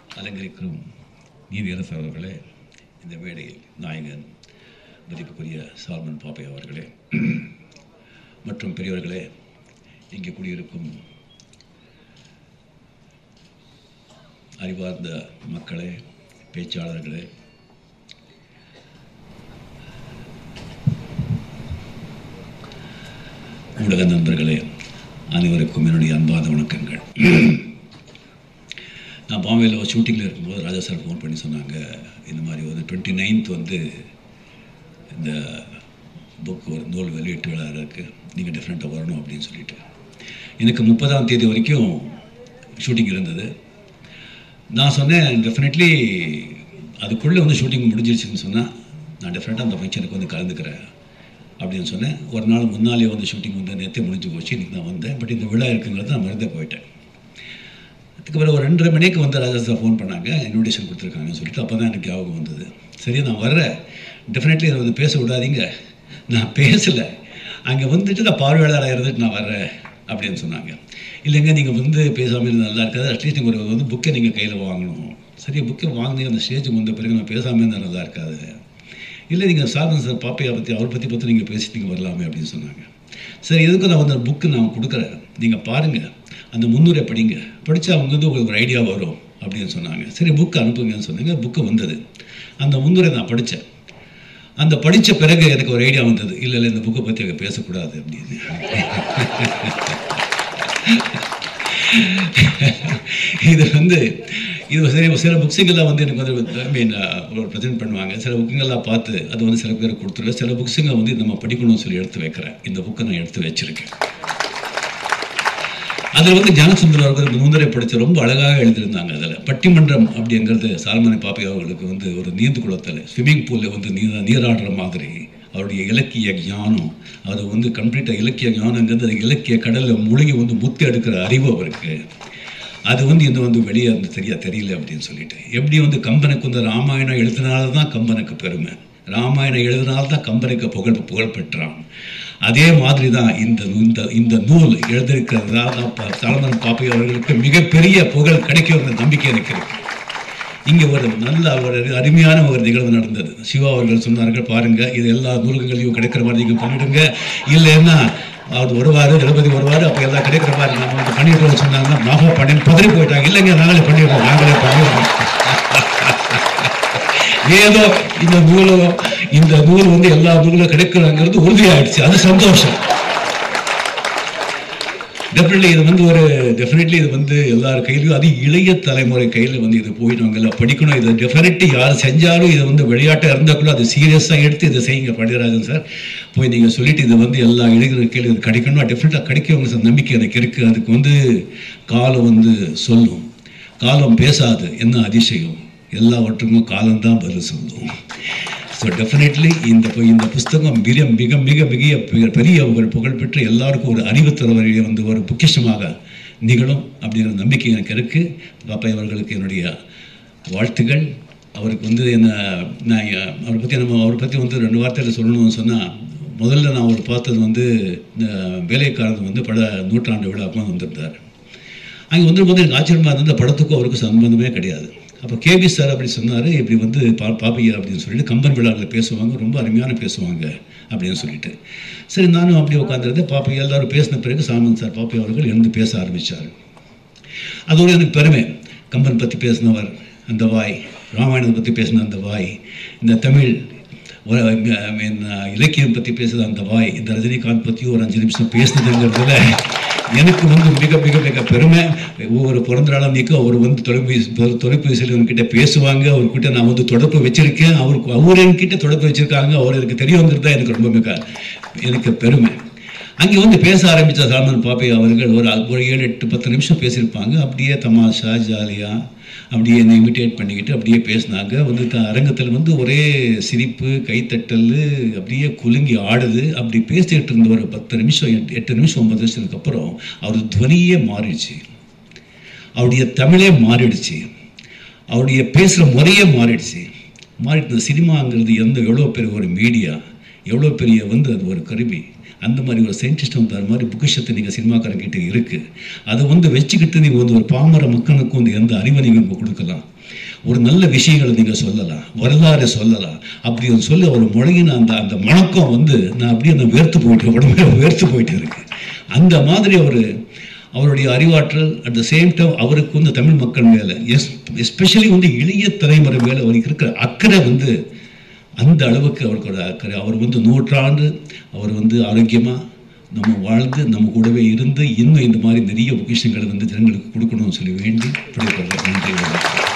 அலங்கரிக்கும் நீதியரசு அவர்களே, இந்த மேடையில் நாயகன் மதிப்புக்குரிய சால்மன் பாப்பை அவர்களே மற்றும் பெரியவர்களே, இங்கே கூடியிருக்கும் அறிவார்ந்த மக்களே, பேச்சாளர்களே, ஊடக நண்பர்களே, அனைவருக்கும் என்னுடைய அன்பான வணக்கங்கள். நான் பாம்பேயில் ஒரு ஷூட்டிங்கில் இருக்கும்போது ராஜா சார் ஃபோன் பண்ணி சொன்னாங்க, இந்த மாதிரி ஒரு 29th வந்து இந்த புக் ஒரு நூல் வெளியீட்டு விழா இருக்குது, நீங்கள் டிஃப்ரெண்ட்டாக வரணும் அப்படின்னு சொல்லிட்டு. எனக்கு 30ஆம் தேதி வரைக்கும் ஷூட்டிங் இருந்தது. நான் சொன்னேன், டெஃபினெட்லி அதுக்குள்ளே வந்து ஷூட்டிங் முடிஞ்சிருச்சுன்னு சொன்னால் நான் டெஃபினட்டாக அந்த ஃபங்க்ஷனுக்கு வந்து கலந்துக்கிறேன் அப்படின்னு சொன்னேன். ஒரு நாள் முன்னாலே வந்து ஷூட்டிங் வந்து நேற்றே முடிஞ்சு போச்சு, இன்றைக்கி நான் வந்தேன். பட் இந்த விழா இருக்குங்கிறது நான் மறந்தே போயிட்டேன். அதுக்கப்புறம் ஒரு 2:30 மணிக்கு வந்து ராஜா சார் ஃபோன் பண்ணாங்க, இன்விடேஷன் கொடுத்துருக்காங்கன்னு சொல்லிட்டு. அப்போ தான் எனக்கு ஞாபகம் வந்தது, சரி நான் வர்றேன், டெஃபினெட்லி இதை வந்து பேச விடாதீங்க, நான் பேசலை, அங்கே வந்துட்டு நான் பார்வையாளராக இருந்துட்டு நான் வர்றேன் அப்படின்னு சொன்னாங்க. இல்லைங்க, நீங்கள் வந்து பேசாமல் இருந்தால் நல்லா இருக்காது, அட்லீஸ்ட் நீங்கள் ஒரு வந்து புக்கை நீங்கள் கையில் வாங்கணும். சரி, புக்கை வாங்கினீங்க, அந்த ஸ்டேஜுக்கு வந்த பிறகு நான் பேசாமல் இருந்தால் நல்லா இருக்காது. இல்லை, நீங்கள் சால்மன் சார் பாப்பையை பற்றி அவரை பற்றி நீங்கள் பேசிட்டு நீங்கள் வரலாமே அப்படின்னு சொன்னாங்க. சரி, எதுக்கும் நான் வந்து புக்கு நான் கொடுக்குறேன், நீங்கள் பாருங்கள், அந்த முன்னுரை படிங்க, படித்தா அவங்க வந்து உங்களுக்கு ஒரு ஐடியா வரும் அப்படின்னு சொன்னாங்க. சரி, புக்கு அனுப்புங்கன்னு சொன்னாங்க. புக்கு வந்தது. அந்த முன்னுரை நான் படித்தேன். அந்த படித்த பிறகு எனக்கு ஒரு ஐடியா வந்தது, இல்லை இந்த புக்கை பற்றி அங்கே பேசக்கூடாது அப்படின்னு. இது சரி, சில புக்ஸுங்கெல்லாம் வந்து எனக்கு வந்து ஒரு ப்ரெசென்ட் பண்ணுவாங்க, சில புக்குங்கெல்லாம் பார்த்து அது வந்து சில பேருக்கு கொடுத்துருவேன். சில புக்ஸுங்க வந்து நம்ம படிக்கணும்னு சொல்லி எடுத்து வைக்கிறேன். இந்த புக்கை நான் எடுத்து வச்சுருக்கேன். அதில் வந்து ஞானசுந்தர் அவர்கள் முன்னரே படித்து ரொம்ப அழகாக எழுதியிருந்தாங்க. அதில் பட்டிமன்றம் அப்படிங்கிறது சால்மன் பாப்பை அவர்களுக்கு வந்து ஒரு நீந்து குளத்தில் ஸ்விம்மிங் பூலில் வந்து நீராடுற மாதிரி அவருடைய இலக்கிய ஞானம், அது வந்து கம்ப்ளீட்டாக இலக்கிய ஞானங்கிறது அது இலக்கிய கடலில் மூழ்கி வந்து முத்து எடுக்கிற அறிவு அவருக்கு. அது வந்து இன்னும் வந்து வெளியே வந்து தெரியல அப்படின்னு சொல்லிட்டு. எப்படி வந்து கம்பனுக்கு வந்து ராமாயணம் எழுதினால்தான் கம்பனுக்கு பெருமை, ராமாயணம் எழுதினால்தான் கம்பனுக்கு புகழ் பெற்றான். அதே மாதிரி தான் இந்த நூல் எழுதியிருக்கிறதா சால்மன் பாப்பை அவர்களுக்கு மிகப்பெரிய புகழ் கிடைக்கும் நம்பிக்கை எனக்கு இருக்கு. இங்கே ஒரு நல்ல ஒரு அருமையான ஒரு நிகழ்வு நடந்தது. சிவா அவர்கள் சொன்னார்கள், பாருங்கள், இது எல்லா நூல்களையும் கிடைக்கிற மாதிரி நீங்கள் பண்ணிவிடுங்க, இல்லைன்னா அவர் வருவார், தளபதி வருவார், அப்போ எல்லாம் கிடைக்கிற மாதிரி நம்ம வந்து பண்ணிடுறோம் சொன்னாங்கன்னா நாங்கள் பதறி போயிட்டாங்க. இல்லைங்க, நாங்களே பண்ணிடுறோம். ஏதோ இந்த நூல் வந்து எல்லா நூலும் கிடைக்கிறாங்கிறது உறுதியாயிடுச்சு. அது சந்தோஷம். டெஃபினெட்லி இது வந்து எல்லார் கையிலையும், அது இளைய தலைமுறை கையில் வந்து இது போயிட்டு அவங்கெல்லாம் படிக்கணும். இதை டெஃபினெட்லி யார் செஞ்சாலும் இதை வந்து விளையாட்டாக இருந்தால் கூட அது சீரியஸாக எடுத்து இதை செய்யுங்க படிராஜன் சார், போய் நீங்கள் சொல்லிவிட்டு இது வந்து எல்லா இளைஞர்கள் கையில் இது கிடைக்கணும், டெஃபினட்டாக கிடைக்கும் நம்பிக்கை எனக்கு இருக்குது. அதுக்கு வந்து காலம் வந்து சொல்லும், காலம் பேசாது, என்ன அதிசயம், எல்லாவற்றுக்கும் காலம்தான் பதில் சொல்லும். ஸோ டெஃபினெட்லி இந்த புஸ்தகம் மிக மிக மிக மிக பெரிய புகழ்பெற்ற எல்லாருக்கும் ஒரு அறிவு தரவரையை வந்து ஒரு பொக்கிஷமாக நிகழும் அப்படிங்கிற நம்பிக்கை எனக்கு இருக்குது. பாப்பா அவர்களுக்கு என்னுடைய வாழ்த்துக்கள். அவருக்கு வந்து அவரை பற்றி வந்து 2 வார்த்தையில் சொல்லணும்னு சொன்னால், முதல்ல நான் அவர் பார்த்தது வந்து இந்த வேலைக்காரன் வந்து பட 100ஆண்டு விழாவுக்கு வந்திருந்தார். அங்கே வந்துரும்போது எனக்கு ஆச்சரியமாக இருந்தது, இந்த படத்துக்கும் அவருக்கு சம்பந்தமே கிடையாது. அப்போ கேபி சார் அப்படி சொன்னார், இப்படி வந்து பாப்பையா அப்படின்னு சொல்லிட்டு கம்பன் விழாவில் பேசுவாங்க, ரொம்ப அருமையான பேசுவாங்க அப்படின்னு சொல்லிட்டு. சரி, நானும் அப்படி உட்காந்துருந்தேன். பாப்பையா எல்லாரும் பேசின பிறகு சால்மன் சார் பாப்பை அவர்கள் எழுந்து பேச ஆரம்பித்தார். அதோடு எனக்கு பெருமை, கம்பன் பற்றி பேசினவர் அந்த வாய், ராமாயணத்தை பற்றி பேசின அந்த வாய், இந்த தமிழ் இலக்கியம் பற்றி பேசுகிற அந்த வாய், இந்த ரஜினிகாந்த் பற்றி ஒரு 5 நிமிஷம் பேசுனதுங்கிறதுல எனக்கு வந்து மிக மிக மிக பெருமை. ஒவ்வொரு பிறந்த நாளும் அவர் வந்து தொலைபேசியில் என்கிட்ட பேசுவாங்க, அவர்கிட்ட நான் வந்து தொடர்பு வச்சுருக்கேன், அவர் என்கிட்ட தொடர்பு வச்சுருக்காங்க, அவர் எனக்கு தெரியவங்கிறது தான் எனக்கு ரொம்ப எனக்கு பெருமை. அங்கே வந்து பேச ஆரம்பித்த சால்மன் பாப்பை அவர்கள் ஒரு 7, 8, 10 நிமிஷம் பேசியிருப்பாங்க. அப்படியே தமாஷா ஜாலியாக அப்படியே என்னை இமிட்டேட் பண்ணிக்கிட்டு அப்படியே பேசினாங்க. வந்து அரங்கத்தில் வந்து ஒரே சிரிப்பு, கைத்தட்டல், அப்படியே குலுங்கி ஆடுது. அப்படி பேசிகிட்டு இருந்த ஒரு 10 நிமிஷம் 8 நிமிஷம் 9 நிமிஷத்துக்கு அப்புறம் அவர் துவனியே மாறிடுச்சு, அவருடைய தமிழே மாறிடுச்சு, அவருடைய பேசுகிற முறையே மாறிடுச்சு. சினிமாங்கிறது எவ்வளோ பெரிய ஒரு மீடியா, எவ்வளோ பெரிய வந்து அது ஒரு கருவி, அந்த மாதிரி ஒரு சயின்டிஸ்ட் வந்து அது மாதிரி புக்கிஷத்தை நீங்கள் சினிமாக்காரங்கிட்ட இருக்குது. அதை வந்து வச்சுக்கிட்டு நீங்கள் வந்து ஒரு பாமர மக்களுக்கு வந்து எந்த அறிவை நீங்கள் கொடுக்கலாம். ஒரு நல்ல விஷயங்களை நீங்கள் சொல்லலாம், வரலாறு சொல்லலாம். அப்படி சொல்லி அவர் மொழிகின அந்த வணக்கம் வந்து நான் அப்படியே நான் வேர்த்து போயிட்டு உடம்புல வேர்த்து போயிட்டு இருக்கு. அந்த மாதிரி அவருடைய அறிவாற்றல், அட் த சேம் டைம் அவருக்கு வந்து தமிழ் மக்கள் மேலே எஸ்பெஷலி வந்து இளைய தலைமுறை மேலே அவருக்கு இருக்கிற அக்கறை வந்து அந்த அளவுக்கு அவருக்கோட அக்கறை. அவர் வந்து நூற்றாண்டு அவர் வந்து ஆரோக்கியமாக நம்ம வாழ்ந்து நம்ம கூடவே இருந்து இன்னும் இந்த மாதிரி நிறைய பொக்கிஷங்களை வந்து ஜனங்களுக்கு கொடுக்கணும்னு சொல்லி வேண்டி நன்றி.